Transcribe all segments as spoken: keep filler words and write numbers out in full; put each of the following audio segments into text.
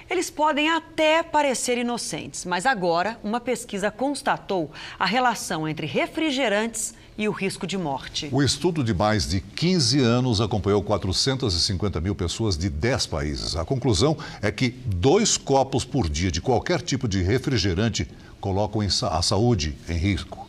Eles podem até parecer inocentes, mas agora uma pesquisa constatou a relação entre refrigerantes e o risco de morte. O estudo de mais de quinze anos acompanhou quatrocentas e cinquenta mil pessoas de dez países. A conclusão é que dois copos por dia de qualquer tipo de refrigerante colocam a saúde em risco.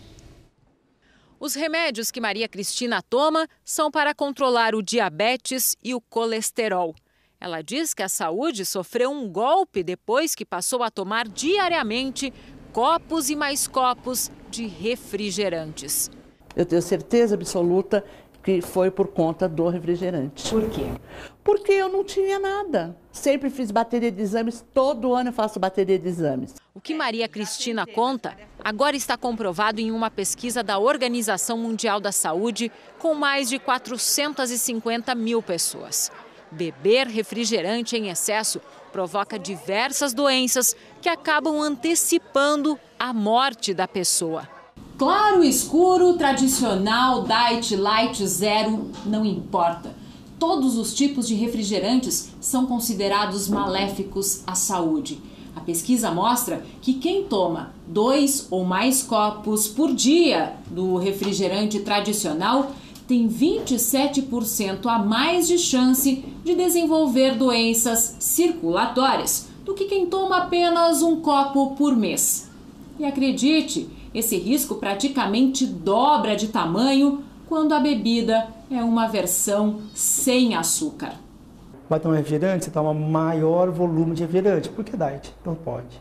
Os remédios que Maria Cristina toma são para controlar o diabetes e o colesterol. Ela diz que a saúde sofreu um golpe depois que passou a tomar diariamente copos e mais copos de refrigerantes. Eu tenho certeza absoluta que foi por conta do refrigerante. Por quê? Porque eu não tinha nada. Sempre fiz bateria de exames, todo ano eu faço bateria de exames. O que Maria Cristina conta agora está comprovado em uma pesquisa da Organização Mundial da Saúde com mais de quatrocentas e cinquenta mil pessoas. Beber refrigerante em excesso provoca diversas doenças que acabam antecipando a morte da pessoa. Claro, escuro, tradicional, diet, light, zero, não importa. Todos os tipos de refrigerantes são considerados maléficos à saúde. A pesquisa mostra que quem toma dois ou mais copos por dia do refrigerante tradicional tem vinte e sete por cento a mais de chance de desenvolver doenças circulatórias do que quem toma apenas um copo por mês. E acredite, esse risco praticamente dobra de tamanho quando a bebida é uma versão sem açúcar. Vai tomar refrigerante, você toma maior volume de refrigerante, porque é diet, então pode.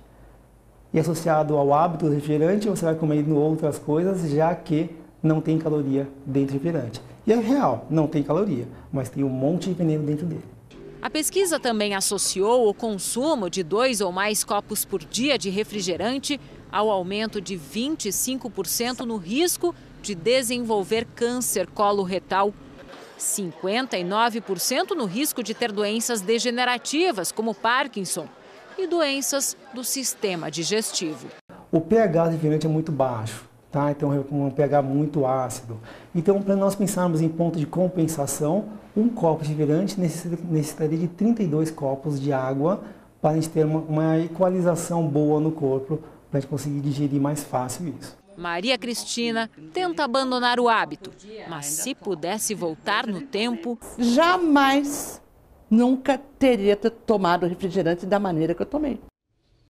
E associado ao hábito do refrigerante, você vai comendo outras coisas, já que não tem caloria dentro do refrigerante. E é real, não tem caloria, mas tem um monte de veneno dentro dele. A pesquisa também associou o consumo de dois ou mais copos por dia de refrigerante ao aumento de vinte e cinco por cento no risco de desenvolver câncer coloretal, cinquenta e nove por cento no risco de ter doenças degenerativas, como Parkinson, e doenças do sistema digestivo. O pH do refrigerante é muito baixo, tá? Então é um pH muito ácido. Então, para nós pensarmos em ponto de compensação, um copo de refrigerante necessitaria de trinta e dois copos de água para a gente ter uma, uma equalização boa no corpo, para a gente conseguir digerir mais fácil isso. Maria Cristina tenta abandonar o hábito, mas se pudesse voltar no tempo... Jamais, nunca teria tomado refrigerante da maneira que eu tomei.